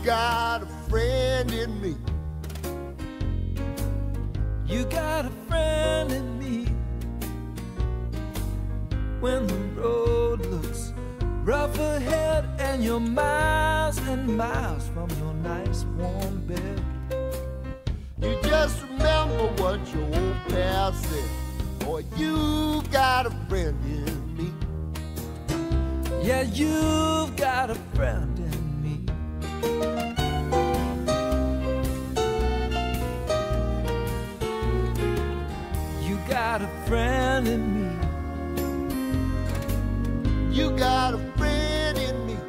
got a friend in me. You got a friend in me. When the road looks rough ahead and you're miles and miles from your nice warm bed, you just remember what your old past said. Boy, you got a friend in me. yeah, you've got a friend in me. You got a friend in me. You got a friend in me.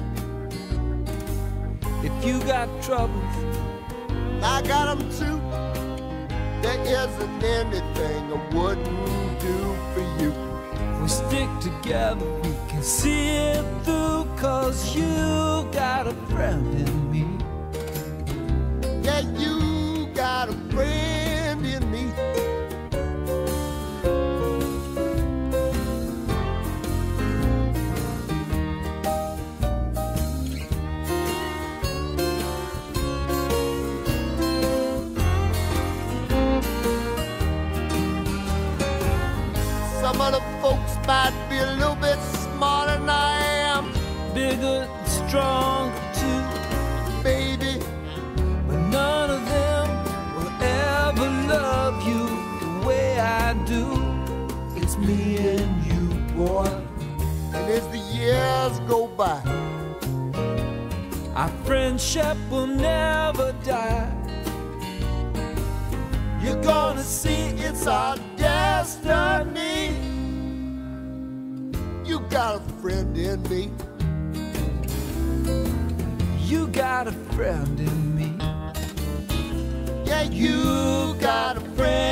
If you got troubles, I got them too. There isn't anything I wouldn't do for you. if we stick together, we can see it through. 'Cause you got a friend in me. Yeah, you got a friend in me. Some of the folks might be a little bit smarter than I am, Bigger and stronger too, baby. but none of them will ever love you the way I do. It's me and you, boy. And as the years go by, Our friendship will never die. you're gonna see it's our destiny. You got a friend in me. You got a friend in me. Yeah, you got a friend